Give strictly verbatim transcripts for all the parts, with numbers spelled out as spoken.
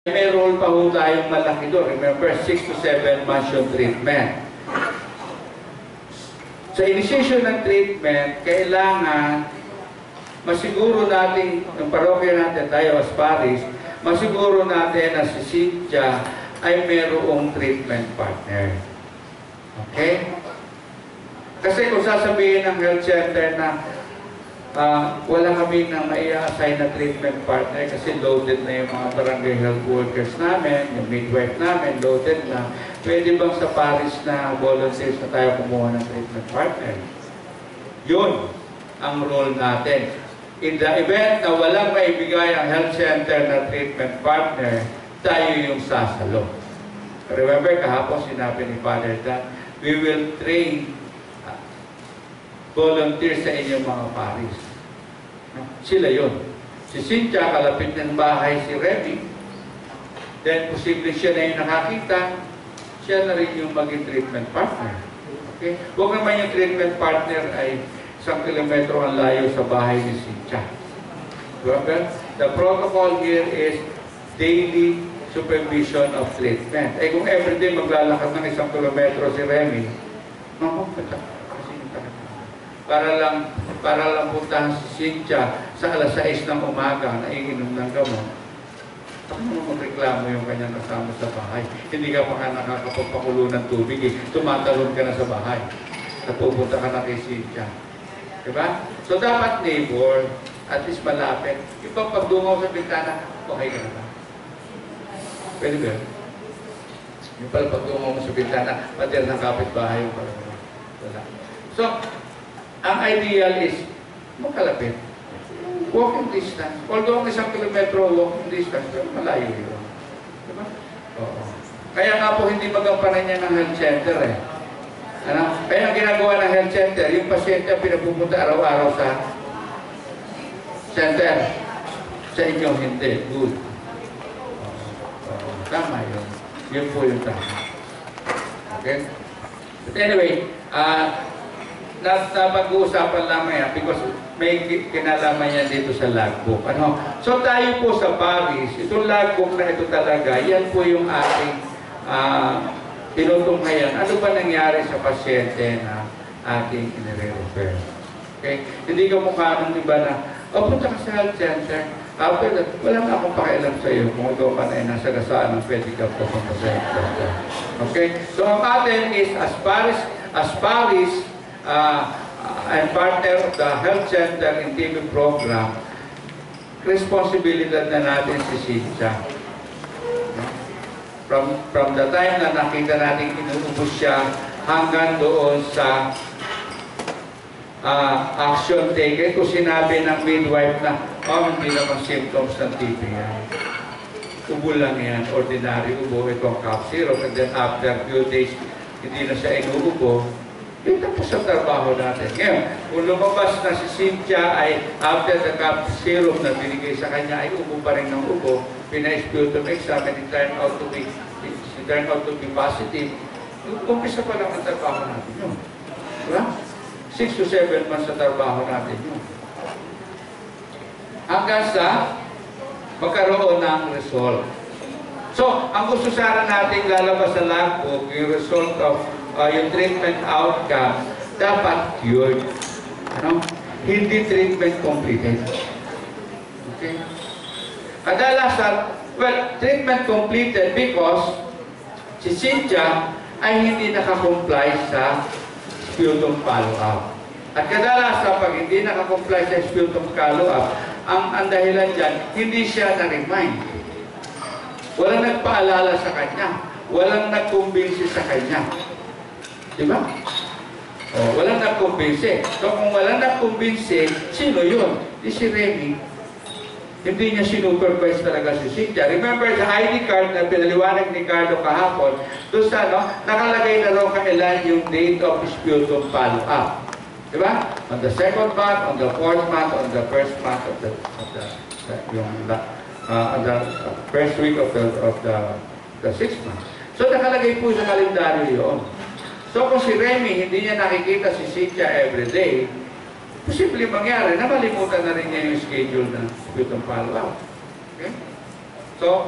May role pa ho tayong malaki doon. Remember, six to seven months yung treatment. Sa initiation ng treatment, kailangan masiguro natin, ng parokya natin tayo as paris, masiguro natin na si Cynthia ay mayroong treatment partner. Okay? Kasi kung sasabihin ng health center na uh, wala kami na mai-assign na treatment partner kasi loaded na yung mga barangay health workers namin, yung midwife namin, loaded na, pwede bang sa paris na volunteers na tayo kumuha ng treatment partner? Yun ang role natin. In the event na walang maibigay ang health center na treatment partner, tayo yung sasalo. Remember, kahapon sinabi ni Father that we will train volunteers sa inyong mga paris. Sila yun. Si Cynthia, kalapit ng bahay si Remy. Then, posible siya na yung nakakita, siya na rin yung maging treatment partner. Okay? Huwag naman yung treatment partner ay isang kilometro ang layo sa bahay ni Cynthia. Remember? The protocol here is daily supervision of treatment. Eh kung everyday maglalakad ng isang kilometro si Remy, mamapata. Para lang, para lang puntahan si Cynthia sa alas sais ng umaga na iinom ng gamot. Paano mo magreklamo yung kanyang kasama sa bahay? Hindi ka pa nga nakakapagpakulo ng tubig eh. Tumatalon ka na sa bahay. Napupunta ka na kay Cynthia. Diba? So dapat neighbor, at least malapit. Ibang pagdungaw sa bintana, okay ka na ba? Pwede ba? Yung pala pagdungaw mo sa bintana, pader ng kapitbahay yung pala. Wala. So, ang ideal is makalapit. Walking distance. Although ang isang kilometro walking distance, pero malayo yun. Diba? Oo. Kaya nga po hindi magampanan niya ng health center eh. Ano? Kaya ang ginagawa ng health center, yung pasyente ang pinapupunta araw-araw sa center. Sa inyo, hindi. Good. Oo. Tama yun. Yun po yung tama. Okay? But anyway, ah, uh, napag-uusapan lang yan because may kinalaman yan dito sa logbook. Ano? So tayo po sa Paris, itong logbook na ito talaga, yan po yung ating uh, tinutunghayan. Ano ba nangyari sa pasyente na ating inire-refer? Okay? Hindi ka mukha ng iba na, o punta ka sa health center, after that, wala na akong pakialam sa iyo kung ito ka na ay nasa gasaan ng pwede ka pupunta sa health center. Okay? So ang atin is as Paris, as Paris, Uh, and partner of the Health Center in T V program, responsibilidad na natin si Cynthia. From, from the time na nakita natin inuubos siya hanggang doon sa uh, action taken, kung sinabi ng midwife na, oh, hindi naman symptoms ng T B yan. Ubo lang yan, ordinary ubo, itong cough syrup, and then after few days, hindi na siya inuubo. Yung tapos sa trabaho natin. Ngayon, kung lumabas na si Cynthia ay after the cough syrup na binigay sa kanya ay ubo pa rin ng ubo, pina-sputum exam and it turned out to be, it turned out to be positive, umpisa pa lang ang trabaho natin yun. Diba? Six to seven months sa trabaho natin yun. Hanggang sa magkaroon ng result. So, ang gusto sana natin lalabas sa logbook, yung result of Uh, yung treatment outcome, dapat cured. Ano? Hindi treatment completed. Okay? Kadalasan, well, treatment completed because si Cynthia ay hindi nakakomply sa sputum follow-up. At kadalasan, pag hindi nakakomply sa sputum follow-up, ang, ang dahilan dyan, hindi siya na-remind. Walang nagpaalala sa kanya. Walang nagkumbinsi sa kanya. Diba? O, walang nagkumbinsi. So, kung walang nagkumbinsi, sino yun? Di si Remy. Hindi niya sinupervise talaga si Cynthia. Remember, sa I D card na pinaliwanag ni Carlo kahapon, doon sa, no, nakalagay na raw kailan yung date of sputum follow-up. Diba? On the second month, on the fourth month, on the first month of the, of the, the yung, uh, on the first week of the, of the, the sixth month. So, nakalagay po sa kalendaryo yun. So kung si Remy, hindi niya nakikita si Cynthia everyday, posibleng mangyari na malimutan na rin niya yung schedule ng sputum follow-up. Okay? So,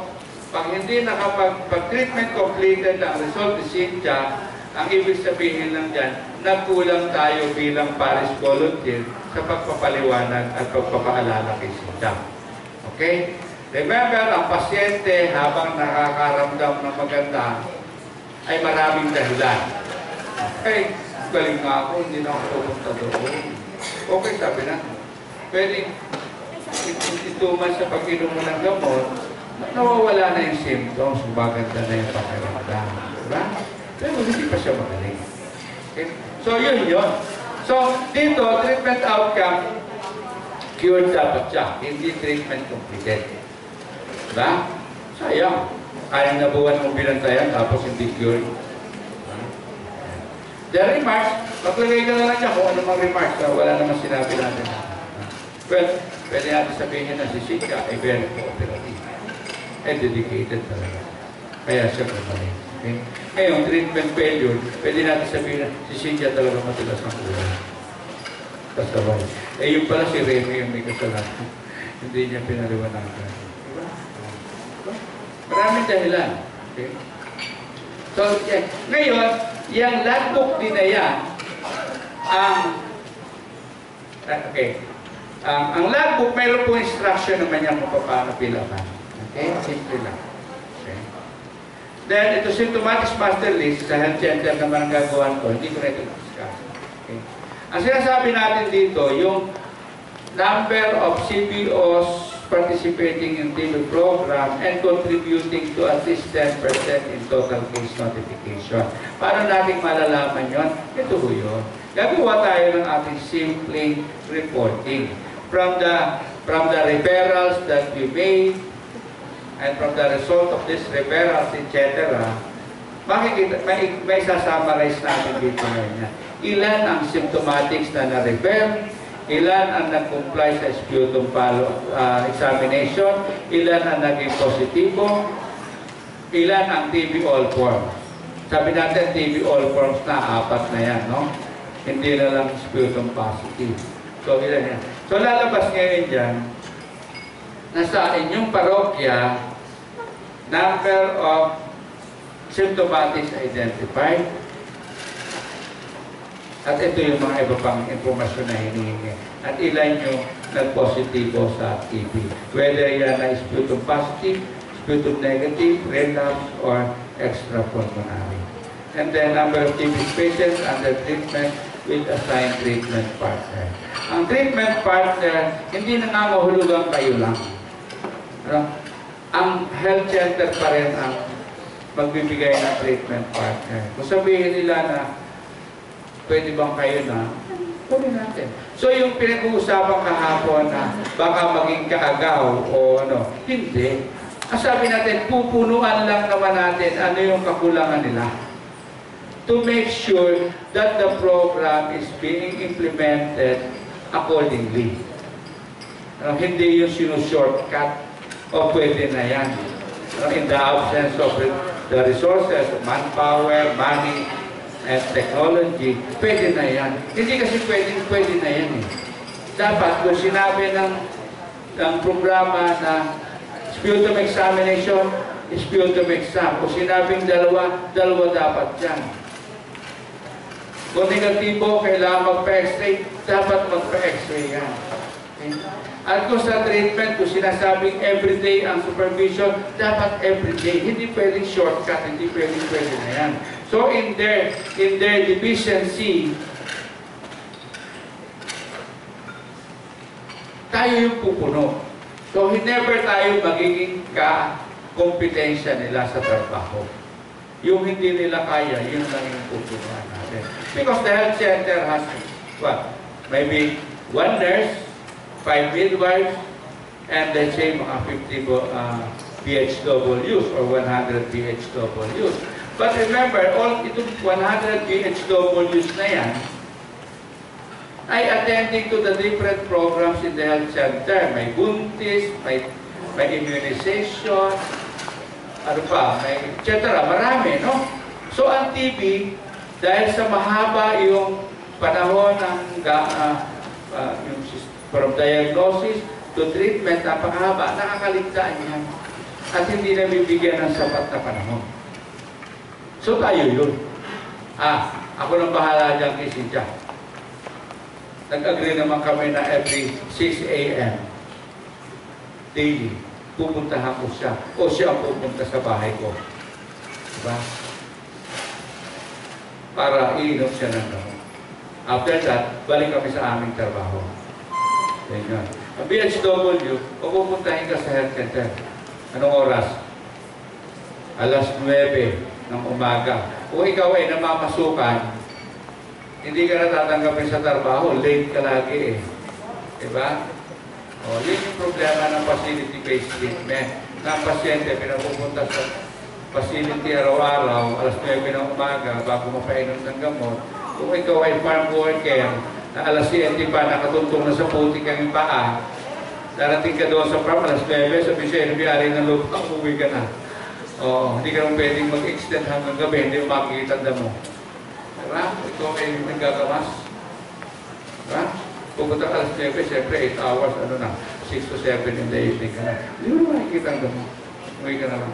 Pag hindi nakapag-treatment completed ang result ni Cynthia, ang ibig sabihin lang dyan, nagkulang tayo bilang Paris volunteer sa pagpapaliwanag at pagpapaalala kay Cynthia. Okay? Remember, ang pasyente habang nakakaramdam ng maganda ay maraming dahilan. Okay, galing nga ako, hindi na ako pupunta doon. Okay, sabi na. Pwede, ituman sa pag-inom mo ng gamot, nawawala na yung symptoms, maganda na yung pakiramdam. Diba? Pero hindi pa siya magaling. Okay? So, yun yun. So, dito, treatment outcome, cured dapat siya, hindi treatment completed. Diba? Sayang. Kaya na buwan mong binantayan, tapos hindi cured. The remarks, maglagay ka na lang niya kung ano mang remarks. So, wala naman sinabi natin. Well, pwede natin sabihin na si Cynthia ay very cooperative and dedicated talaga. Kaya siya magaling. Okay? Ngayon, treatment failure, pwede natin sabihin na si Cynthia talaga matilas ng ulo. Kasabay. Eh, yung pala si Remy yung may kasalanan. Hindi niya pinaliwanagan. Diba? Maraming dahilan. Okay? So, yeah. Ngayon, yung logbook din na yan, ang, okay, um, ang logbook, mayroon po instruction naman yan kung paano pilapan. Okay? Simple lang. Okay? Then, ito symptomatic master list, sa health center naman ang gagawan ko, hindi ko na ito discuss. Okay? Ang sinasabi natin dito, yung number of C B Os participating in T V program and contributing to at least ten percent in total case notification. Paano natin malalaman yon? Ito ho yun. Gagawa tayo ng ating simple reporting. From the, from the referrals that we made and from the result of these referrals, et cetera, makikita, may, may sasummarize natin dito ngayon. Ilan ang symptomatics na na-refer, ilan ang nag-comply sa sputum follow uh, examination, ilan ang naging positibo, ilan ang T B all forms. Sabi natin, T B all forms na, apat na yan, no? Hindi na lang sputum positive. So, ilan yan. So, lalabas ngayon dyan, nasa inyong parokya, number of symptomatics identified, at ito yung mga iba pang informasyon na hinihingi. At ilan yung nag-positibo sa T B. Whether yan ay sputum positive, sputum negative, relapse, or extrapulmonary. And then number of T B patients under treatment with assigned treatment partner. Ang treatment partner, hindi nangangahulugan kayo lang. Ano? Ang health center pa rin ang magbibigay ng treatment partner. Kung sabihin nila na pwede bang kayo na, pwede natin. So yung pinag-uusapan kahapon na baka maging kaagaw o ano, hindi. Ang sabi natin, pupunuan lang naman natin ano yung kakulangan nila. To make sure that the program is being implemented accordingly. Uh, hindi yung sinushortcut o pwede na yan. Uh, in the absence of the resources, manpower, money, and technology, pwede na yan. Hindi kasi pwede, pwede na yan eh. Dapat, kung sinabi ng, ng programa na sputum examination, sputum exam. Kung sinabing dalawa, dalawa dapat yan. Kung negatibo, kailangan magpa-x-ray, dapat magpa-x-ray yan. Okay? At kung sa treatment, kung sinasabing everyday ang supervision, dapat everyday. Hindi pwedeng shortcut, hindi pwedeng pwede na yan. So in their, in their deficiency, tayo yung pupuno. So never tayo magiging ka-kompetensya nila sa trabaho. Yung hindi nila kaya, yun lang yung pupunuan natin. Because the health center has, what? Maybe one nurse, five midwives, and let's say mga fifty uh, P H Ws or one hundred P H Ws. But remember, all itong one hundred P H Ws na yan ay attending to the different programs in the health center. May buntis, may, may immunization, ano pa, may et cetera. Marami, no? So, ang T B, dahil sa mahaba yung panahon ng uh, uh, yung from diagnosis to treatment, napakahaba, nakakaligtaan yan. at hindi na bibigyan ng sapat na panahon. So tayo yun. Ah, ako nang bahala dyan kay Cynthia. Nag-agree naman kami na every six A M daily, pupuntahan ko siya o siya ang pupunta sa bahay ko. Diba? Para iinom siya ng gamot. After that, balik kami sa aming trabaho. Ganyan. Ang B H W, o pupuntahin ka sa health center. Anong oras? alas nuwebe ng umaga. Kung ikaw ay namamasukan, hindi ka natatanggapin sa trabaho, late ka lagi eh. Diba? O, yun yung problema ng facility-based treatment. Na ang pasyente, pinapupunta sa facility araw-araw, alas nuwebe ng umaga, bago mapainom ng gamot. Kung ikaw ay farm worker, na alas siyete pa, nakatuntong na sa putik ang paa, darating ka doon sa farm, alas nuwebe, sabi siya, nabiyari ng loob, uwi ka na. O, hindi ka naman pwedeng mag-extend hanggang gabi, hindi mo makikita ang damo. Diba? Ito ay nagagamas. Diba? Pupunta ka alas nuwebe, siyempre eight hours, ano na, six to seven in the evening ka na. Hindi mo makikita ang damo. Uwi ka na lang.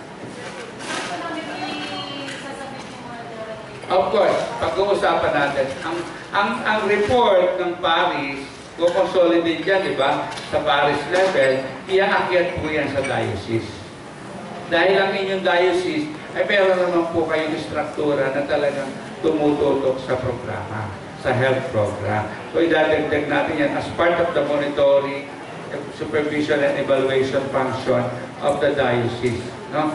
Of course, pag-uusapan natin, ang, ang, ang report ng Paris, kung consolidate yan, di ba, sa Paris level, iaakyat po yan sa diocese. Dahil ang inyong diocese, ay meron naman po kayong struktura na talagang tumututok sa programa, sa health program. So, idadagdag natin yan as part of the monitoring, supervision, and evaluation function of the diocese. No?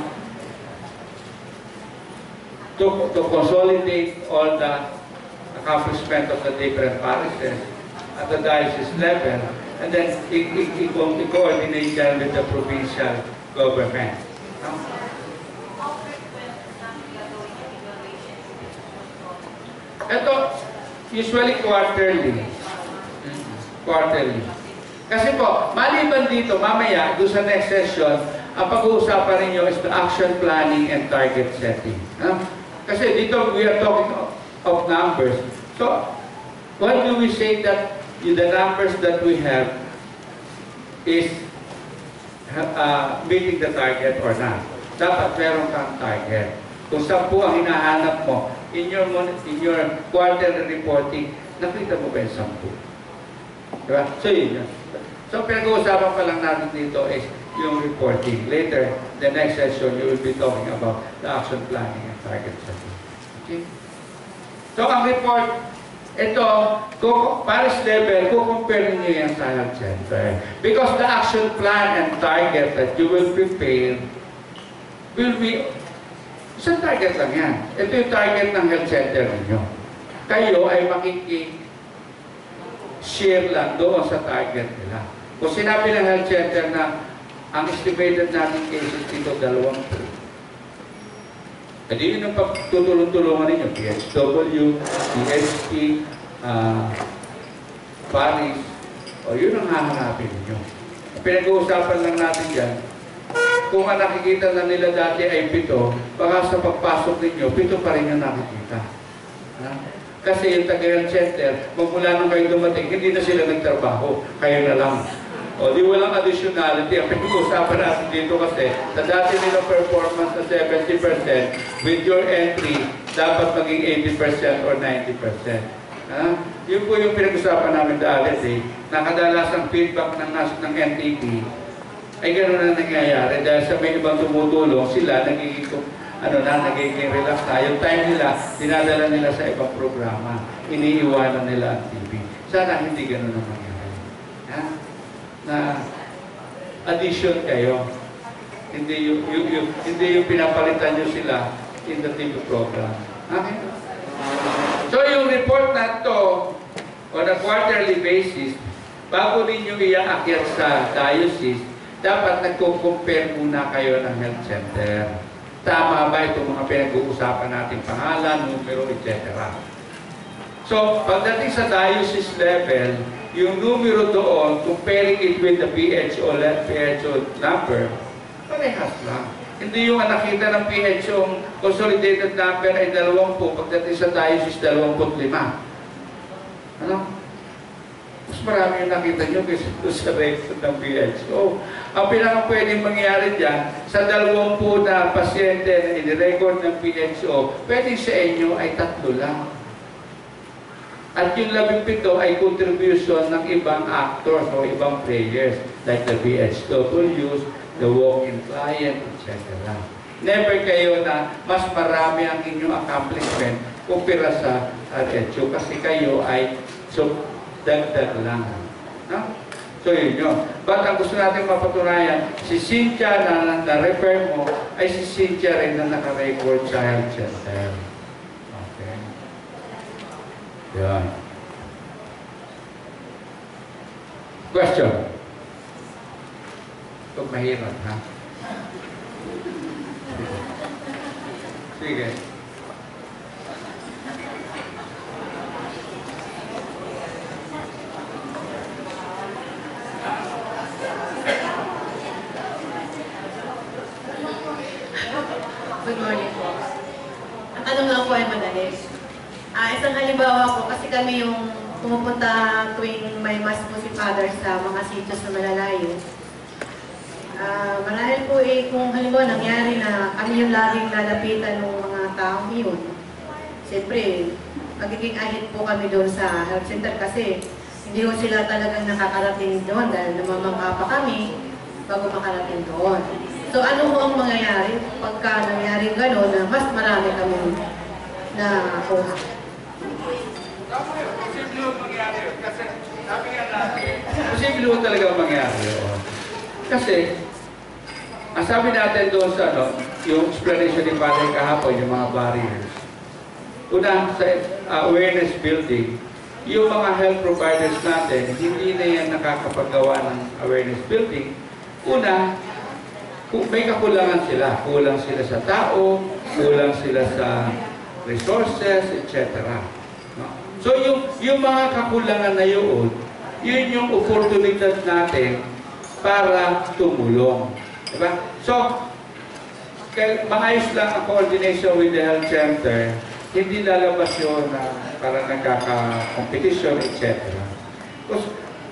To, to consolidate all the accomplishment of the different parishes at the diocese level, and then i-coordinate them with the provincial government. No? Ito, usually quarterly. Quarterly. Kasi po, maliban dito, mamaya, doon sa next session, ang pag-uusapan ninyo is the action planning and target setting. No? Kasi dito, we are talking of, of numbers. So, when do we say that the numbers that we have is uh, meeting the target or not? Dapat meron kang target. Kung sampu ang hinahanap mo, in your, in your quarterly reporting, nakita mo ba yung sampu? Diba? So, yun yun. So, pinag-uusapan pa lang natin dito is yung reporting. Later, the next session, you will be talking about the action planning and target setting. Okay? So, ang report, ito, Paris level, kukumpare niyo yan sa health center. Because the action plan and target that you will prepare will be, isang target lang yan. Ito yung target ng health center ninyo. Kayo ay makiki-share lang doon sa target nila. Kung sinabi ng health center na ang estimated natin cases dito, dalawang po. Hindi yun ang pagtutulong-tulungan ninyo. P H W, P H P, uh, Paris, o yun ang hahanapin ninyo. Pinag-uusapan lang natin dyan, kung ang nakikita na nila dati ay pito, baka sa pagpasok ninyo, pito pa rin yung nakikita. Ha? Kasi yung taga-health center, magmula nung kayo dumating, hindi na sila nagtrabaho, kayo na lang. O, di walang additionality. Ang pinag-usapan natin dito kasi, sa dati nilang performance na seventy percent, with your entry, dapat maging eighty percent or ninety percent. Ha? Yun po yung pinag-usapan namin dati, eh, na kadalasang feedback ng, ng N T P, ay gano'n na nangyayari. Dahil sa may ibang tumutulong, sila nagiging, ano na, nagiging relax na. Yung time nila, dinadala nila sa ibang programa. Iniiwanan nila ang T V. Sana hindi gano'n na mangyayari. Ha? Na addition kayo. Hindi yung, yung, yung, hindi yung pinapalitan nyo sila in the T V program. Okay? So yung report na to on a quarterly basis, bago ninyo iaakyat sa diocese, dapat nagko-compare muna kayo ng health center. Tama ba itong mga pinag-uusapan nating pangalan, numero, et cetera. So, pagdating sa diocese level, yung numero doon, comparing it with the P H O, P H O number, parehas lang. Hindi yung nakita ng P H O, consolidated number ay dalawampu, pagdating sa diocese, dalawamput lima. Ano? Mas marami yung nakita nyo kasi doon sa record ng B H O. Ang pinaka pwedeng mangyari dyan, sa dalawang po na pasyente na inirecord ng B H O, pwede sa inyo ay tatlo lang. At yung labing pito ay contribution ng ibang actors o ibang players like the B H Ws, the walk-in client, et cetera. Never kayo na mas marami ang inyong accomplishment kumpira sa B H O kasi kayo ay so, dagdag lang. No? So yun yun. But ang gusto natin mapatunayan, si Cynthia na na-refer mo ay si Cynthia rin na naka-record sa health center. Okay. Yan. Question? Ito mahirap, ha? Sige. Good morning po. Ang tanong lang po ay madali. Ah, isang halimbawa po, kasi kami yung pumupunta tuwing may mas po si Father sa mga sitos na malalayo. Ah, marahil po eh, kung halimbawa nangyari na kami yung laging lalapitan ng mga taong yun. Siyempre, magiging ahit po kami doon sa health center kasi hindi po sila talagang nakakarating doon dahil namamangka pa kami bago makarating doon. So ano po ang mangyayari pagka nangyari gano'n na mas marami kami na host? Posible yung mangyari. Kasi sabi nga natin, posible yung talaga mangyari. Kasi, ang sabi natin doon sa ano, yung explanation ni Father kahapon, yung mga barriers. Una, sa uh, awareness building, yung mga health providers natin, hindi na yan nakakapagawa ng awareness building. Una, kung may kakulangan sila, kulang sila sa tao, kulang sila sa resources, et cetera. No? So yung, yung mga kakulangan na yun, yun yung oportunidad natin para tumulong. Diba? So, kaya maayos lang ang coordination with the health center, hindi lalabas yun na para nagkaka-competition, et cetera. Because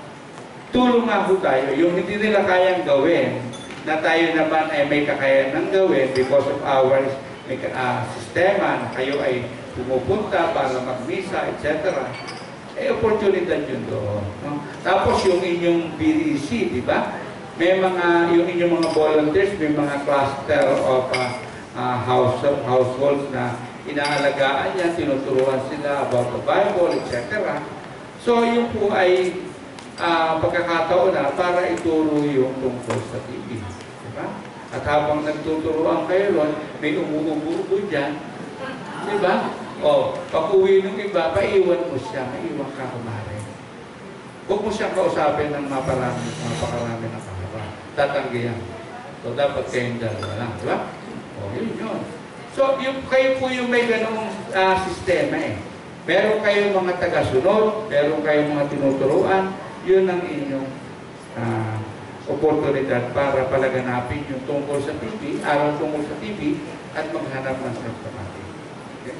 tulong nga po tayo, yung hindi nila kayang gawin, na tayo naman ay may kakayanan gawin because of our may, uh, sistema na kayo ay pumupunta para magmisa, et cetera. Eh, opportunity yun doon. No? Tapos yung inyong B D C, di ba? May mga, yung inyong mga volunteers, may mga cluster of uh, uh, house, households na inaalagaan niya, tinuturuan sila about the Bible, et cetera. So, yung po ay uh, pagkakataon na para ituro yung tungkol sa T V. Diba? At habang nagtuturuan kayo ron, may umuubo-ubo dyan. Diba? O, pag-uwi ng iba, paiwan mo siya, maiwan ka kumari. Huwag mo siyang kausapin ng maparami, mapakarami na kahaba. Tatanggihan. So, dapat kayong dalawa lang. Diba? O, yun yun. So, yung, kayo po yung may ganong uh, sistema eh. Meron kayong mga taga-sunod, meron kayong mga tinuturuan, yun ang inyong uh, oportunidad para palaganapin yung tungkol sa T V, araw tungkol sa T V, at maghanap ng symptomatic. Okay?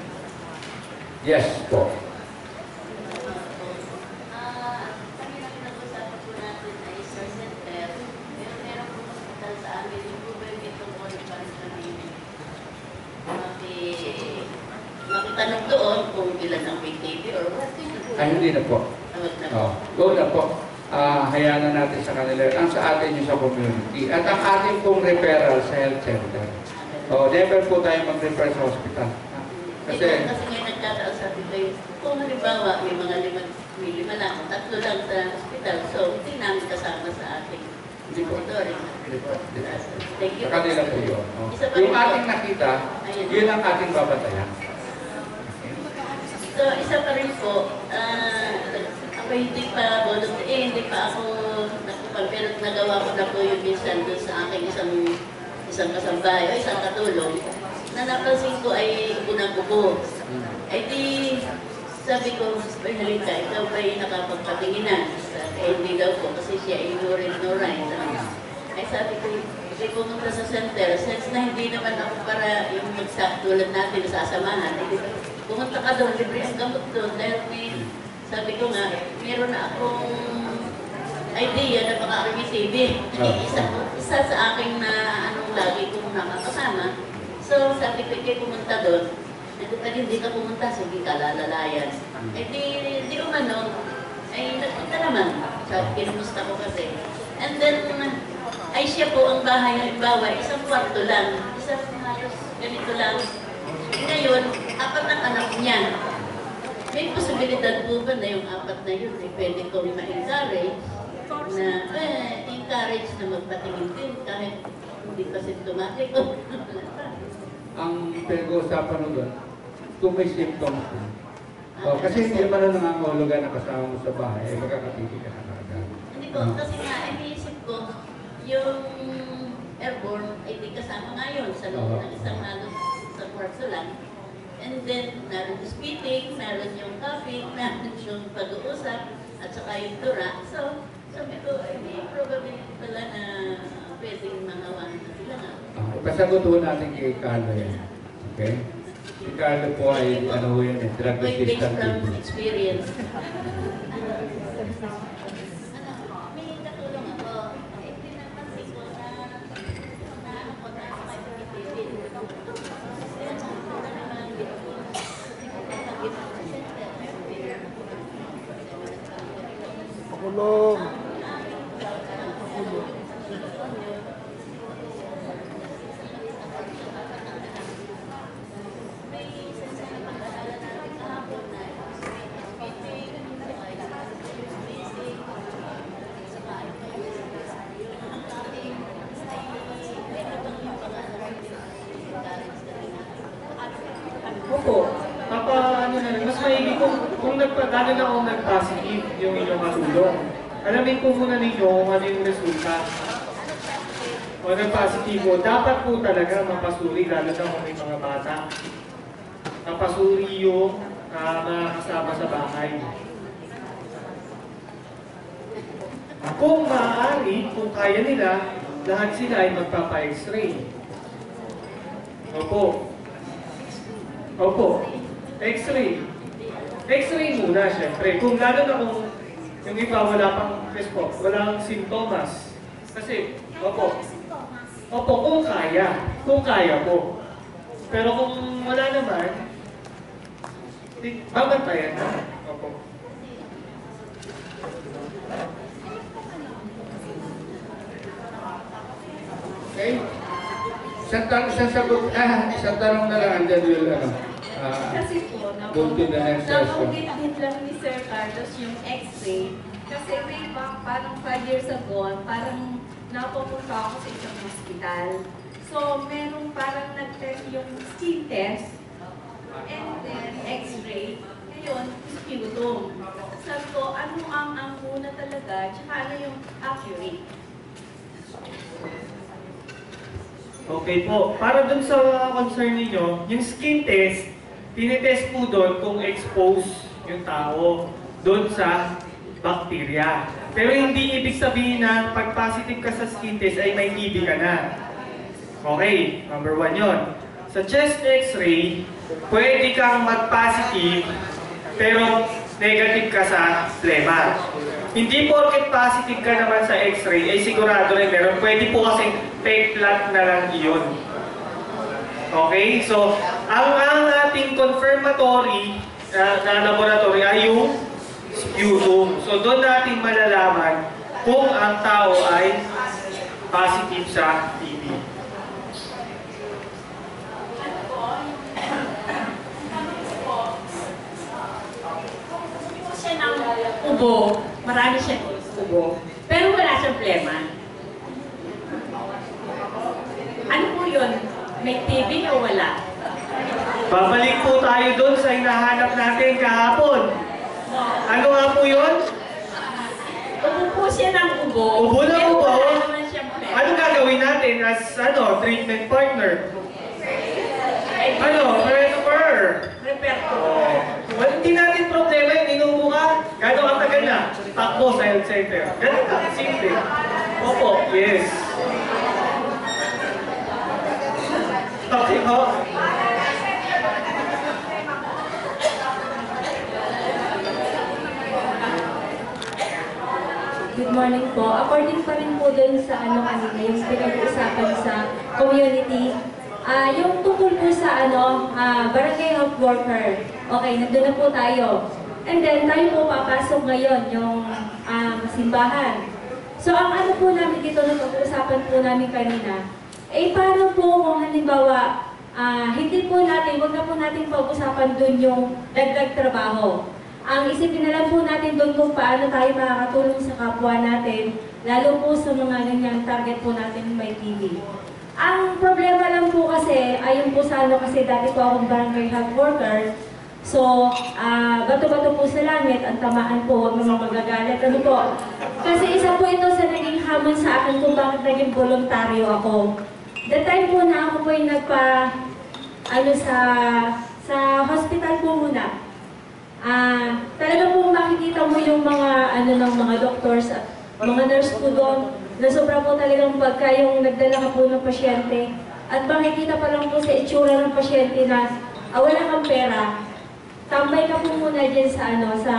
Yes po. Tanong doon kung ilan ang P K B or what? Ay, hindi na po. Oh, go na po. Uh, hayaan na natin sa kanila. Ang sa atin yung sa community. At ang ating pong referral sa health center. Oh, never po tayo mag-refer sa hospital. Kasi, Ito, kasi ngayon nagkataon sa atin kayo, kung halimbawa may mga lima, may lima lang, tatlo lang sa hospital, so hindi namin kasama sa ating monitoring. Thank you. sa kanila po yun. Oh. Isa pa Yung rin po. ating nakita, yun ang ating babatayan. So, isa pa rin po, ah, ako hindi pa volunteer, eh, hindi pa ako nagpapag, pero nagawa ko na po yung minsan doon sa aking isang isang kasambahay, o isang katulong, na napansin ko ay unang ubo. Ay di, sabi ko, ay halika, ikaw ba'y nakapagpatinginan? Eh, hindi daw po, kasi siya ay no read, no write. Ay sabi ko, hindi pumunta sa center, since na hindi naman ako para yung magsa, tulad natin, sasamahan, eh, pumunta ka doon, libre ang gamot doon, dahil may sabi ko nga, meron na akong idea na baka army-saving. Isa, isa sa aking na anong lagi kong nakakasama. So, sabi ko, ikay pumunta doon. Ito pa hindi ka pumunta, sige ka, lalalayan. Eh di, di umano, ay nagpunta naman. Sabi, kinumusta ko kasi. And then, ay siya po ang bahay, halimbawa, isang kwarto lang. Isang halos ganito lang. Ngayon, apat ang anak niya. May posibilidad po ba na yung apat na yun, eh, pwede kong ma-encourage na, eh, encourage na magpatingin din kahit hindi pa symptomatic. Ang pinag-uusapan mo doon, kung may symptoms mo. Oh, kasi hindi naman na nangangahulugan na kasama mo sa bahay, ay magkakapiti ka na kagad. Hindi po, kasi nga, iniisip ko, yung airborne, ay di kasama nga yun sa loob ng isang halos sa kwarto lang. And then, naroon yung speaking, naroon yung coughing, naroon yung pag-uusap, at saka yung dura. So, sabi ko, ay may probability pala na pwedeng mangawahan na sila nga. Ah, ipasagutuhan natin kay Carlo yan. Okay? Si Carlo po ay, ano ho yun, eh, drug Based resistant from people. experience. May katulong ako. Eh, pinapansin ko na na ano ko na sa may pagkitipid. Pakulong. Opo, papa, ano na, mas maigi kung, kung nagpadala na akong nag-positive yung inyong matulong. Alamin po muna ninyo kung ano yung resulta. O nag-positivo, dapat po talaga mapasuri, lalo na kung may mga bata. Mapasuri yung uh, mga kasama sa bahay. Kung maaari, kung kaya nila, lahat sila ay magpapa-x-ray. Opo. Opo, X-ray. X-ray muna, syempre. Kung lalo na kung yung iba wala pang response, walang simptomas. Kasi, opo. Opo, kung kaya. Kung kaya po. Pero kung wala naman, babantayan na. Opo. Okay? Isang tanong, isang sagot, ah, isang tanong na lang, and then we'll, ano, ah, Kasi po, go to the next question. nabanggit lang ni Sir Carlos yung X-ray. Kasi way back, parang five years ago, parang napupunta ako sa isang hospital. So, merong parang nag-test yung skin test, and then X-ray. Ngayon, sputum. Sabi ko, ano ang ang muna talaga, tsaka ano yung accurate. Okay po. Para dun sa concern ninyo, yung skin test, tinitest po doon kung exposed yung tao doon sa bacteria. Pero hindi ibig sabihin na pag positive ka sa skin test ay may T B ka na. Okay, number one yon. Sa chest x-ray, pwede kang mag-positive pero negative ka sa phlegma. Hindi porket positive ka naman sa x-ray, ay sigurado rin meron. Pwede po kasing fake blood na lang iyon. Okay? So, ang, ang ating confirmatory uh, na laboratory ay yung sputum. So, doon natin malalaman kung ang tao ay positive sa T B. Siya ng ubo, marami siyang ubo, pero wala siyang plema. Ano po yun? May T B o wala? Babalik po tayo doon sa hinahanap natin kahapon. Ano nga po yun? Ubo po siya ng ubo, Ubo na pero ubo? wala naman siyang plema. Ano gagawin natin as ano, treatment partner? Ano, prepare. Prepare ko. Oh. Well, hindi natin problema yun, inuubo ka. Gano'ng katagal na? Takbo sa health center. Ganun ka, simple. Opo, yes. Okay ho. morning po. According pa rin po dun sa ano kanina, yung pinag-uusapan sa community, ah yung tungkol po sa ano, ah, barangay health worker. Okay, nandun na po tayo. And then, tayo po papasok ngayon, yung ah, simbahan. So, ang ano po namin dito, na pag-uusapan po namin kanina, eh, paano po kung halimbawa, ah, hindi po natin, wag na po natin pag-usapan dun yung dagdag trabaho. Ang isipin na lang po natin doon kung paano tayo makakatulong sa kapwa natin, lalo po sa mga ganyan target po natin may T V. Ang problema lang po kasi, ayun po sa ano kasi dati po akong barangay health worker, so ah, bato-bato po sa langit, ang tamaan po, huwag naman magagalit. Ano po? Kasi isa po ito sa naging hamon sa akin kung bakit naging voluntaryo ako. The time po na ako po yung nagpa, ano sa, sa hospital po muna. Ah, talaga po makikita mo yung mga ano ng mga doctors at mga nurse po doon na sobra po talagang pagka yung nagdala ka po ng pasyente at makikita pa lang po sa itsura ng pasyente na ah, wala kang pera, tambay ka po muna dyan sa ano, sa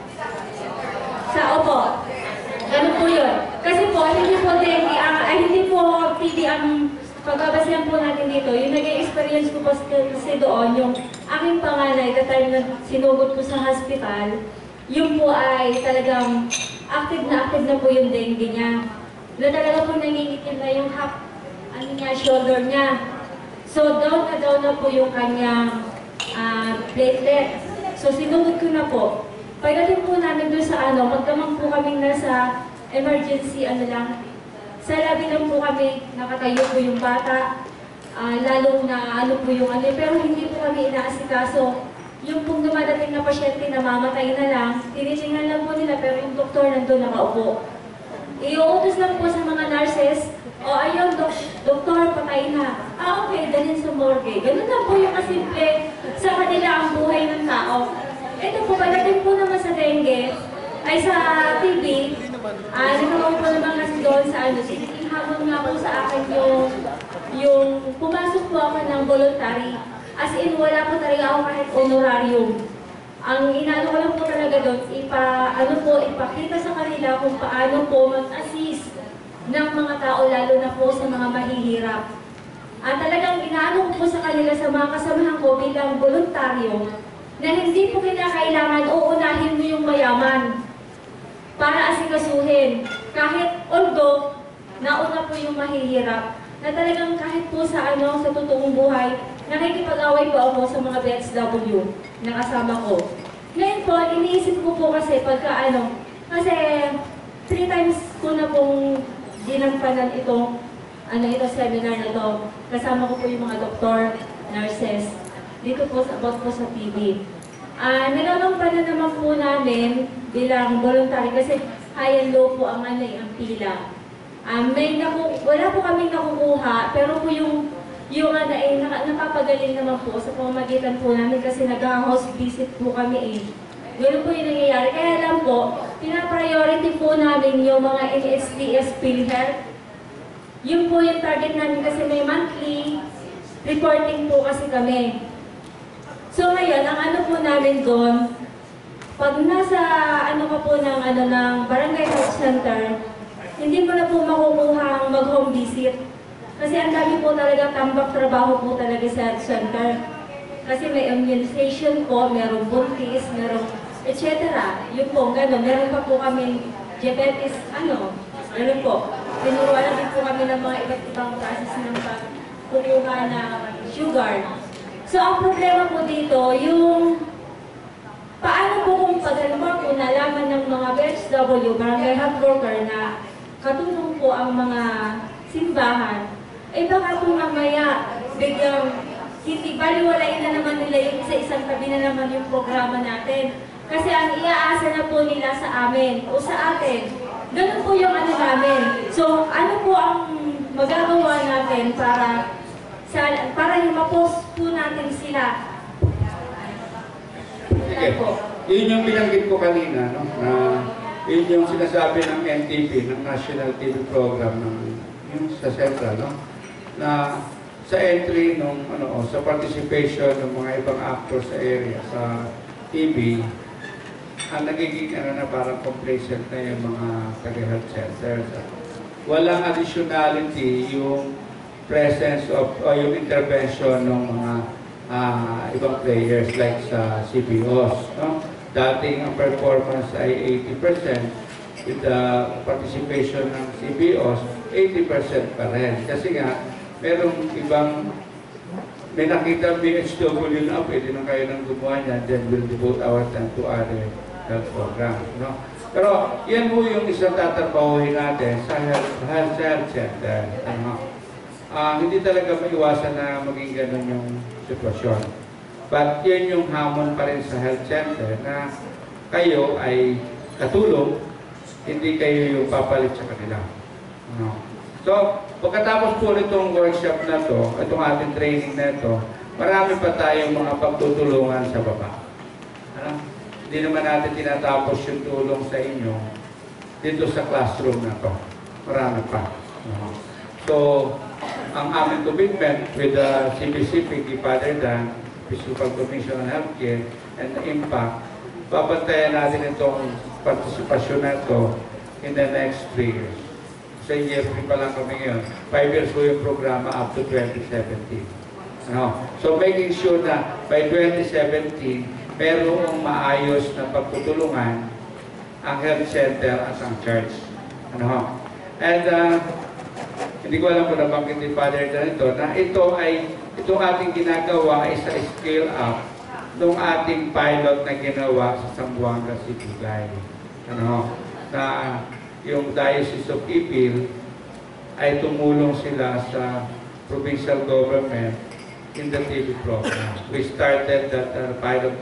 sa opo. Ano po yun? Kasi po, hindi po dengue, ang, ay hindi po T B ang pagkabasihan po natin dito. Yung naging experience ko po kasi doon, yung aking panganay, the time na sinugod ko sa hospital, yung po ay talagang active na active na po yung dengue niya. Na talaga po nangingitim na yung half, ano niya, shoulder niya. So down na down na po yung kanyang uh, platelet. So sinugod ko na po. Pagdating po namin doon sa ano, magdamang po kaming nasa emergency, ano lang, sa labi lang po kami, nakatayo po yung bata, uh, lalong na ano po yung ano, pero hindi po kami inaasikaso. Yung pong dumadating na pasyente na mamatay na lang, tinitingnan lang po nila, pero yung doktor nandun nakaupo. Iuutos lang po sa mga nurses, o ayun, dok doktor, patay na. Ah, okay, dalhin sa morgue. Ganun lang po yung kasimple sa kanila ang buhay ng tao. Ito po, pagdating po naman sa dengue, ay sa T V, ah, nagkaroon po naman kasi doon sa ano, sinihabon nga po sa akin yung, yung pumasok po ako ng voluntary. As in, wala po talaga ako kahit honorarium. Ang inano ko lang po talaga doon, ipa, ano po, ipakita sa kanila kung paano po mag-assist ng mga tao, lalo na po sa mga mahihirap. At talagang inaano ko po sa kanila sa mga kasamahan ko bilang voluntaryo, na hindi po kinakailangan uunahin mo yung mayaman para asikasuhin. Kahit although, nauna po yung mahihirap, na talagang kahit po sa ano, sa totoong buhay, nakikipag-away po ako sa mga B S W na kasama ko. Ngayon po, iniisip ko po kasi pagka ano, kasi three times ko na pong dinampanan itong ano, ito seminar na ito. Kasama ko po yung mga doktor, nurses, dito po sa, about po sa T V. Ah, uh, nilalampanan naman po namin bilang voluntary kasi high and low po ang ano, ang pila. Um, may naku, wala po kaming nakukuha, pero po yung yung ano eh, nak napapagaling naman po sa pamamagitan po namin kasi nag-house visit po kami eh. Ganun po yung nangyayari. Kaya lang po, pinapriority po namin yung mga N S D S PhilHealth. Yun po yung target namin kasi may monthly reporting po kasi kami. So ngayon, ang ano po namin doon, pag nasa ano ka po ng, ano, ng Barangay Health Center, hindi mo na po makukuha ang mag-home visit. Kasi ang dami po talaga tambak trabaho po talaga sa health center. Kasi may immunization po, merong buntis, merong et cetera. Yun po, gano'n. Meron pa po kami diabetes, ano, gano'n po. Tinuruan din po kami ng mga iba't ibang process ng pagkukuha ng sugar. So, ang problema po dito, yung paano po kung pag-report po nalaman ng mga B S W, barangay health worker na katulong po ang mga simbahan, eh baka po mamaya biglang hindi baliwalain na naman nila yung isa-isang tabi na naman yung programa natin. Kasi ang iaasa na po nila sa amin o sa atin, ganun po yung ano namin. So, ano po ang magagawa natin para sa, para yung ma-post po natin sila? Sige po. Yun yung binanggit ko kanina, no? Na yun yung sinasabi ng N T P, ng National T V Program, ng, yung sa Central, no? Na sa entry nung ano sa participation ng mga ibang actors sa area sa T V, ang nagiging ano na parang complacent na yung mga taga-health centers. Walang additionality yung presence of o yung intervention ng mga uh, ibang players like sa C B Os. No? Dating ang performance ay eighty percent, with the participation ng C B Os, eighty percent pa rin. Kasi nga, merong ibang, may nakita B H W na, pwede na kayo nang gumawa niyan, then we'll devote our time to other health programs. No? Pero yan po yung isang tatrabahuhin natin sa health, health, health center. Ano? Uh, hindi talaga maiwasan na maging ganun yung sitwasyon. But yan yung hamon pa rin sa health center na kayo ay katulong, hindi kayo yung papalit sa kanila. No. So, pagkatapos po itong workshop na to, itong ating training na ito, marami pa tayong mga pagtutulungan sa baba. Ano? Hindi naman natin tinatapos yung tulong sa inyo dito sa classroom na to. Marami pa. No. So, ang aming commitment with the C B C P, Father Dan, Episcopal Commission on Healthcare, and the Impact, babantayan natin itong partisipasyon na ito in the next three years. Sa year three pa lang kami ngayon. Five years po yung programa up to twenty seventeen. Ano? So making sure na by twenty seventeen, merong maayos na pagtutulungan ang health center at ang church. Ano? And uh, hindi ko alam kung nabanggit ni Father Dan ito, na ito ay, itong ating ginagawa ay sa scale up nung ating pilot na ginawa sa Zamboanga City. Ano, na yung Diocese of Ipil ay tumulong sila sa provincial government in the T V program. We started that uh, pilot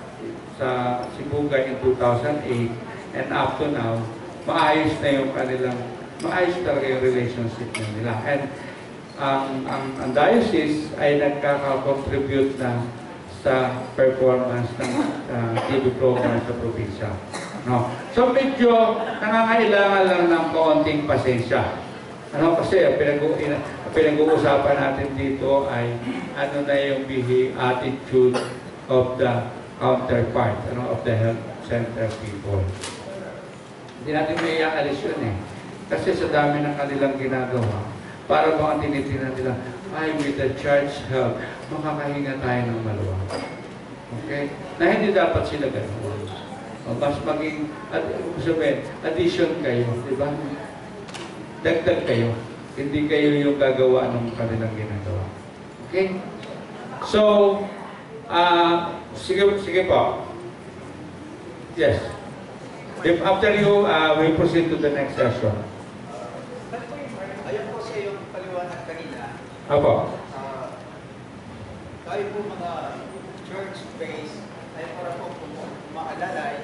sa Sibugay in two thousand eight, and up to now, maayos na yung kanilang, maayos talaga yung relationship nila. And ang, ang, ang diocese ay nagkaka-contribute na sa performance ng uh, T V program sa probinsya. No? So medyo nangangailangan lang ng kaunting pasensya. Ano, kasi pinag- pinag-uusapan natin dito ay ano na yung bihi attitude of the counterpart, ano, of the health center people. Hindi natin may ialis yun eh. Kasi sa dami ng kanilang ginagawa, para bang ang tinitingnan nila, ay, with the church help, makakahinga tayo ng maluwag. Okay? Na hindi dapat sila gano'n. O, mas maging, at, sabihin, addition kayo, di ba? Dagdag kayo. Hindi kayo yung gagawa ng kanilang ginagawa. Okay? So, uh, sige, sige po. Yes. If after you, uh, we proceed to the next session. Ayun po sa iyong paliwanag kanina, Apo. uh, tayo po mga church base ay para po umaalalay.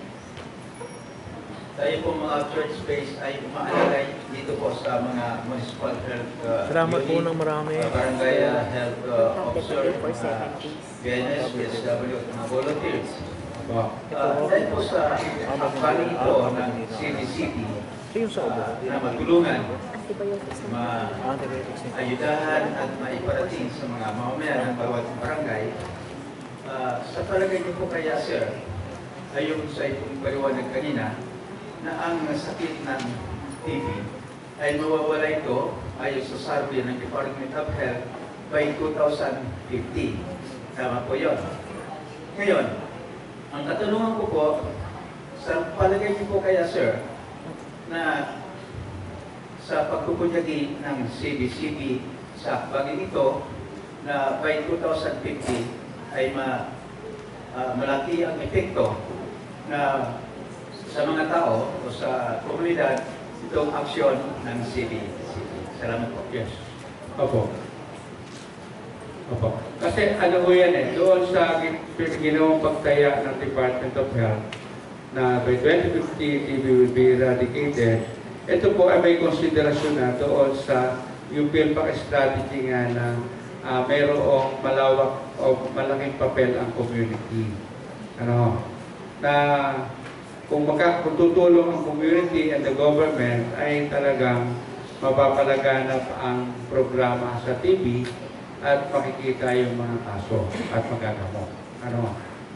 Tayo po mga church base ay umaalalay dito po sa mga municipal health uh, Salamat po unit, ng marami. uh, barangay uh, health uh, officer, uh, B N S, B S W, at mga volunteers. Apo. Uh, dahil po sa paling ito ng C D C P, Yung sa ubo. uh, na matulungan, Antibiotics. maayudahan at maiparating sa mga mamamayan ng bawat barangay. Uh, sa palagay niyo po kaya, sir, ayon sa itong paliwanag kanina, na ang sakit ng T B ay mawawala ito ayon sa survey ng Department of Health by two thousand fifty. Tama po yun. Ngayon, ang katanungan ko po, sa palagay niyo po kaya, sir, na sa pagpupunyagi ng C B C P sa bagay ito na by two thousand fifty ay ma, uh, malaki ang epekto na sa mga tao o sa komunidad itong aksyon ng C B C P. Salamat po. Yes. Opo. Opo. Kasi ano po yan eh, doon sa ginawang pagtaya ng Department of Health na by twenty fifty T B will be eradicated, ito po ay may konsiderasyon na doon sa yung PhilPAC strategy nga na uh, mayroong malawak o malaking papel ang community. Ano? Na kung, maka, kung tutulong ang community and the government ay talagang mapapalaganap ang programa sa T B at makikita yung mga kaso at magagamot. Ano?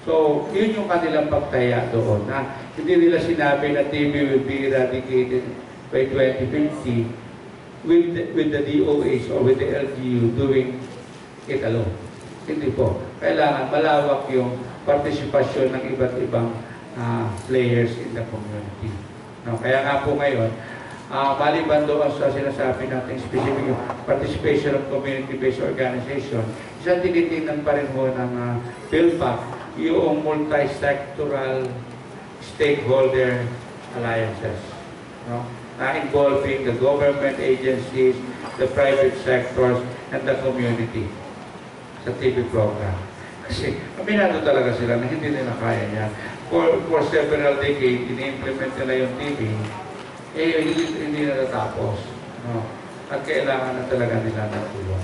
So, yun yung kanilang pagtaya doon. Na hindi nila sinabi na T V will be eradicated by twenty fifty with the, with the D O H or with the L G U doing it alone. Hindi po. Kailangan malawak yung partisipasyon ng iba't ibang uh, players in the community. No? Kaya nga po ngayon, uh, maliban doon sa sinasabi natin specific yung participation of community-based organization, isang tinitingnan pa rin mo ng uh, PhilPAC yung multi-sectoral stakeholder alliances. No? Na involving the government agencies, the private sectors, and the community sa T V program. Kasi aminado talaga sila na hindi nila kaya yan. For, for several decades, ini-implement nila yung T V, eh hindi, hindi na natapos. No? At kailangan na talaga nila ng tulong.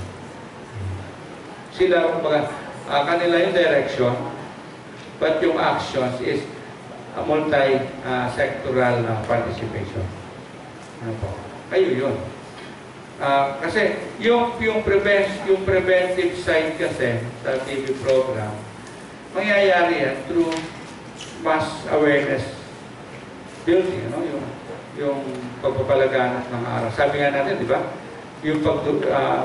Sila, kumbaga, uh, kanila yung direction, but yung actions is a multi-sectoral uh, participation. Ano po? Kayo yun. Uh, kasi yung yung prevent yung preventive side kasi sa T V program, mangyayari yan through mass awareness building, no? Yung yung pagpapalaganap ng aral. Sabi nga natin, di ba? Yung pag uh,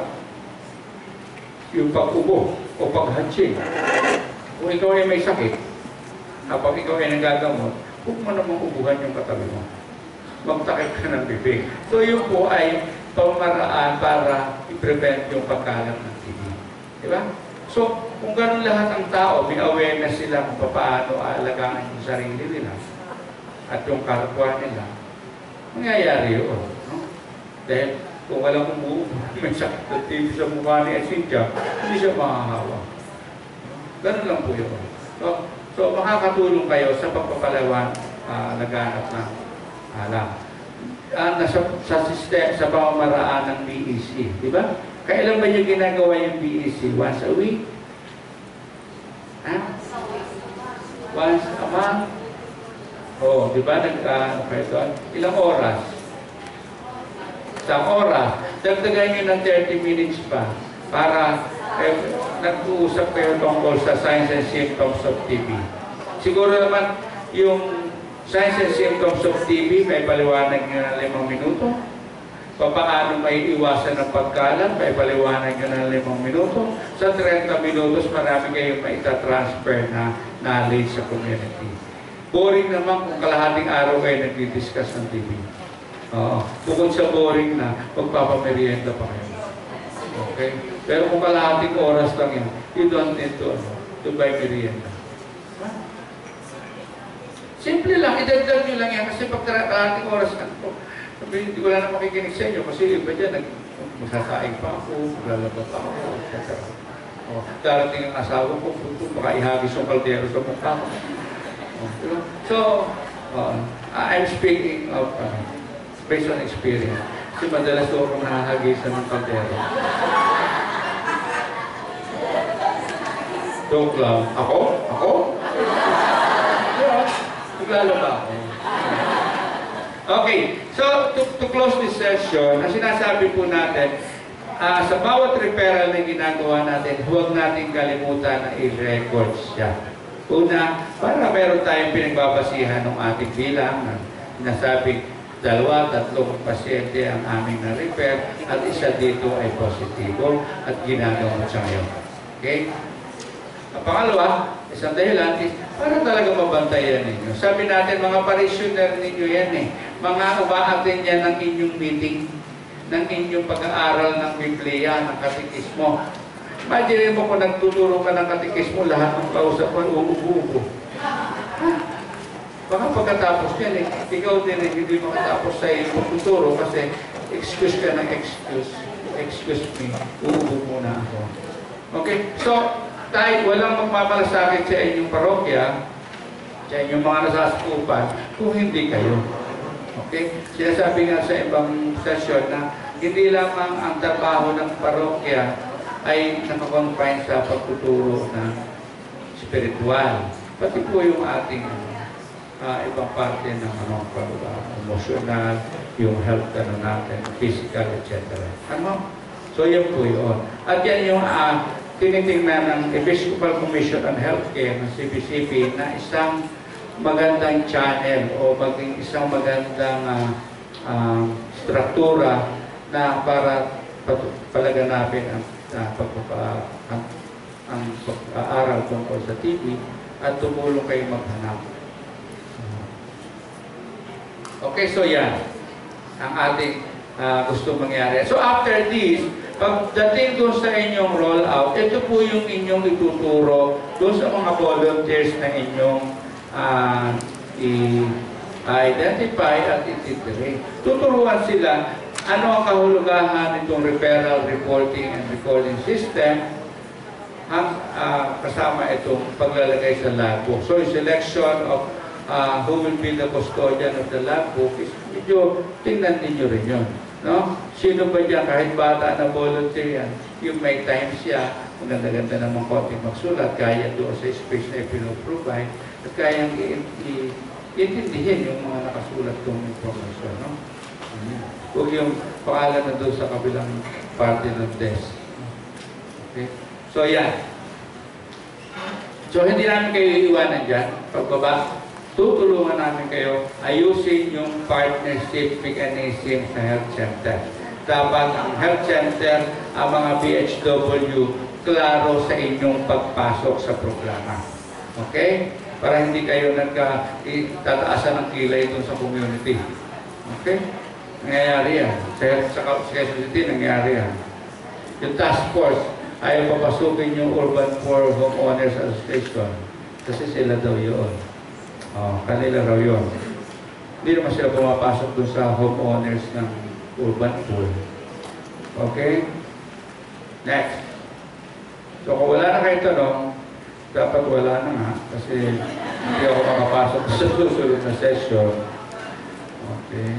yung pag-ubo o pag-hatching. Kung ikaw ay may sakit, kapag ikaw ay nagagamot, huwag mo namang ubuhan yung katabi mo. Magtakip ka ng bibig. So yun po ay pamaraan para i-prevent yung pagkalat ng T B. Di ba? So, kung ganun lahat ang tao, may awareness sila kung paano aalagaan yung sarili nila at yung kapwa nila, mangyayari yun. No? Dahil kung walang umuubo, may sakit na T B sa mukha ni Cynthia, hindi siya makahawa. Ganun lang po yun. So, so makakatulong kayo sa pagpapalawan uh, laganap ng alam. Uh, nasa, sa system, sa pamamaraan ng B E C, di ba? Kailan ba yung ginagawa yung B E C? Once a week? Ha? Once a month? Oh, di ba? Nag, uh, ilang oras? Isang oras. Dagdagan nyo ng thirty minutes pa para eh, nag-uusap kayo tungkol sa signs and symptoms of T B. Siguro naman yung signs and symptoms of T B, may paliwanag nyo ng limang minuto. Paano may iwasan ng pagkalat, may paliwanag nyo ng limang minuto. Sa thirty minutos, marami kayong maita-transfer na knowledge sa community. Boring naman kung kalahating araw kayo nag-discuss ng T B. Oo. Bukod sa boring na, magpapamerienda pa kayo. Okay? Pero kung kalahating oras lang yan, you don't need to, to buy merienda. Simple lang, idagdag nyo lang yan kasi pag kalahating oras na po, sabi, hindi ko lang na makikinig sa inyo kasi iba dyan, magsasaing pa ako, maglalaba pa ako, et cetera. O, darating ang asawa ko, baka ihagis yung kaldero sa mukha ko. O, diba? So, uh, I'm speaking of uh, based on experience. Kasi madalas doon akong nahahagisan ng kaldero. Joke lang. Ako? Ako? Naglalaba ako. Okay, so to, to close this session, ang sinasabi po natin, uh, sa bawat referral na ginagawa natin, huwag natin kalimutan na i-record siya. Una, para meron tayong pinagbabasihan ng ating bilang na nasabing dalawa, tatlong pasyente ang aming na-refer at isa dito ay positibo at ginagawa siya ngayon. Okay? Ang pangalawa, isang dahilan is para talaga mabantayan ninyo. Sabi natin, mga parishioner ninyo yan eh. Mga umaatin yan ng inyong meeting, ng inyong pag-aaral ng Biblia, ng katikismo. Imagine mo kung nagtuturo ka ng katikismo, lahat ng kausap mo, uubo-ubo. Baka pagkatapos yan eh, ikaw din eh, hindi makatapos sa iyong pagtuturo kasi excuse ka ng excuse. Excuse me, uubo muna ako. Okay, so, tayo walang magmamalasakit sa inyong parokya, sa inyong mga nasasakupan, kung hindi kayo. Okay? Sinasabi nga sa ibang session na hindi lamang ang trabaho ng parokya ay nakakonfine sa pagtuturo ng spiritual. Pati po yung ating uh, ibang parte ng ano, uh, emotional, yung health ano natin, physical, et cetera. Ano? So yan po yun. At yan yung uh, tinitingnan ng Episcopal Commission on Healthcare ng C B C P na isang magandang channel o maging isang magandang uh, uh, struktura na para palaganapin ang uh, pagpapa, ang, ang pag-aaral tungkol sa T B at tumulong kayo maghanap. Okay, so yan ang ating uh, gusto mangyari. So after this, pagdating doon sa inyong rollout, ito po yung inyong ituturo doon sa mga volunteers na inyong uh, i-identify at ititiri. Tuturuan sila ano ang kahulugahan nitong referral, reporting, and recording system ang uh, kasama itong paglalagay sa logbook. So yung selection of uh, who will be the custodian of the logbook is medyo tingnan ninyo rin yun. No? Sino ba dyan, kahit bata na volunteer yan, yung may time siya, maganda-ganda naman konting magsulat, kaya doon sa space na ipinoprovide, at kaya i-intindihin yung mga nakasulat kong information. No? Huwag yung pangalan na doon sa kabilang parte ng desk. Okay? So, yan. So, hindi namin kayo iiwanan dyan. Pagbaba, tutulungan namin kayo ayusin yung partnership mechanism sa health center. Dapat ang health center, ang mga B H W, klaro sa inyong pagpasok sa programa. Okay? Para hindi kayo nagka-tataasan ng kilay dun sa community. Okay? Nangyayari yan. Sa, sa, sa Quezon City, nangyayari yan. Yung task force, ayaw papasukin yung Urban Poor Homeowners Association. Kasi sila daw yun. Oh, kanila raw yun. Hindi naman sila pumapasok dun sa homeowners ng urban pool. Okay? Next. So kung wala na kayo tanong, dapat wala na nga. Kasi hindi ako makapasok sa susunod na session. Okay.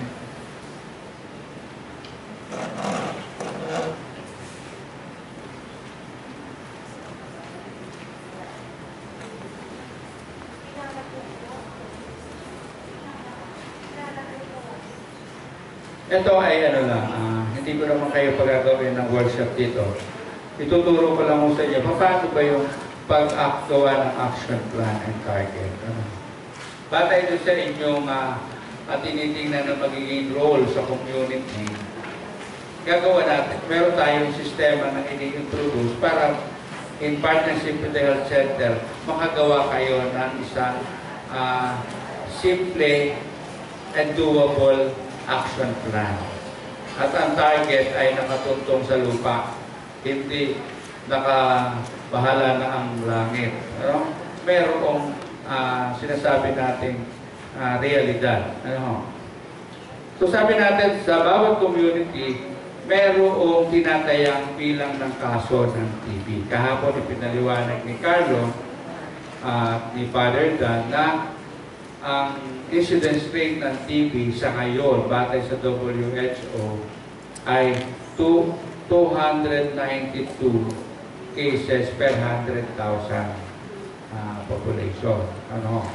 Ito ay ano lang, uh, hindi ko naman kayo pagagawin ng workshop dito. Ituturo ko lang sa inyo, paano ba yung pag-gawa ng action plan and target. Ano? Batay doon sa inyong uh, at tinitingnan na magiging role sa community, gagawa natin, meron tayong sistema na ini-introduce para in partnership with the health center, makagawa kayo ng isang uh, simple and doable action plan. At ang target ay nakatuntong sa lupa, hindi nakabahala na ang langit. Ano? Merong uh, sinasabi nating uh, realidad. Ano? So sabi natin, sa bawat community, merong tinatayang bilang ng kaso ng T B. Kahapon ipinaliwanag ni Carlo at uh, ni Father Dan na ang incidence rate ng T B sa ngayon, batay sa W H O, ay two hundred ninety-two cases per one hundred thousand uh, population. Ano?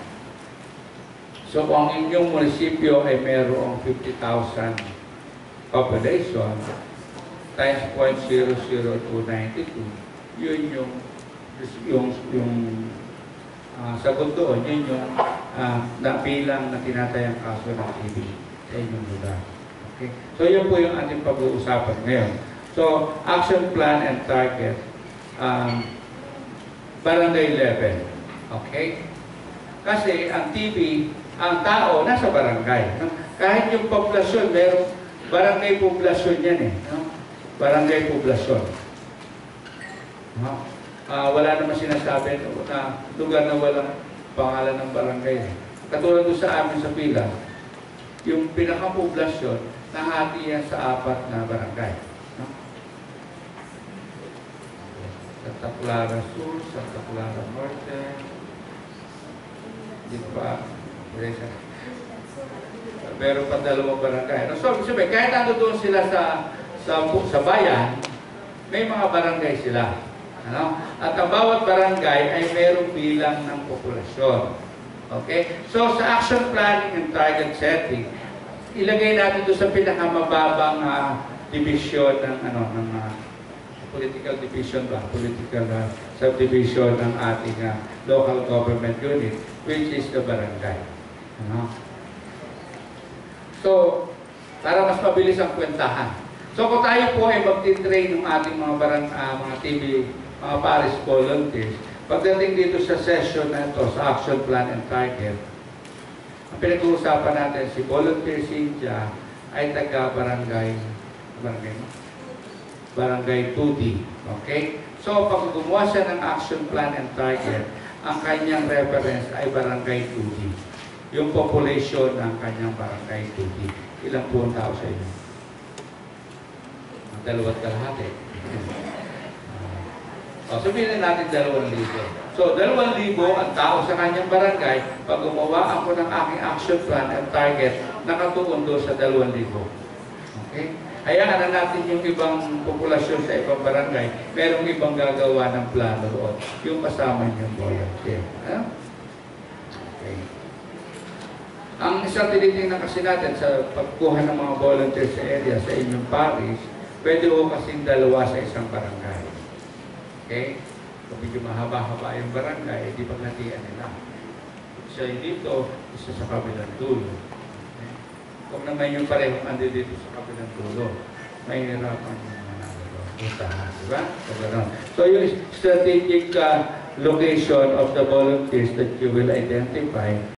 So, kung ang inyong munisipyo ay mayroong fifty thousand population, times zero point zero zero two nine two, yun yung yung, yung uh, sagot doon, yun yung Uh, na bilang na tinatayang kaso ng T B sa inyong lugar. Okay? So, yun po yung ating pag-uusapan ngayon. So, action plan and target, um, barangay level. Okay? Kasi ang T B, ang tao, nasa barangay. No? Kahit yung poblasyon, meron, barangay poblasyon yan eh. No? Barangay poblasyon. No? Uh, wala naman sinasabi na lugar na walang pangalan ng barangay. Katulad doon sa amin sa pila, yung pinakapoblasyon, nahati yan sa apat na barangay. No? Santa Clara Sur, Santa Clara Norte, di ba? Meron pa dalawang barangay. No? So, sabi, kahit ando doon sila sa, sa, sa bayan, may mga barangay sila. Ano? At ang bawat barangay ay mayroong bilang ng populasyon. Okay? So, sa action planning and target setting, ilagay natin doon sa pinakamababang uh, division ng, ano, ng uh, political division ba, political uh, subdivision ng ating uh, local government unit, which is the barangay. Ano? So, para mas mabilis ang kwentahan. So, kung tayo po ay magtitrain ng ating mga barang, uh, mga T V, mga parish volunteers, pagdating dito sa session na ito, sa action plan and target, ang pinag-uusapan natin, si Volunteer Cynthia ay taga-barangay, barangay, barangay two D. Okay? So, pag gumawa siya ng action plan and target, ang kanyang reference ay barangay two D. Yung population ng kanyang barangay two D. Ilang po ang tao sa inyo? Ang dalawat kalahati. O, sabihin na natin dalawang libo. So, dalawang libo ang tao sa kanyang barangay. Pag gumawa ako ng aking action plan and target, nakatuon doon sa dalawang libo. Okay? Hayaan na natin yung ibang populasyon sa ibang barangay. Merong ibang gagawa ng plano doon. Yung kasama niyong volunteer. Ano? Okay. Ang isang tinitingnan kasi natin sa pagkuha ng mga volunteer sa area, sa inyong parish, pwede ko kasing dalawa sa isang barangay. Okay? Kung medyo mahaba-haba yung barangay, di pagnatian nila. Isa dito, isa sa kabilang dulo. Okay? Kung naman yung parehong andi dito sa kabilang dulo, may hirapan yung mga nalalaman. Diba? So, yung strategic uh, location of the volunteers that you will identify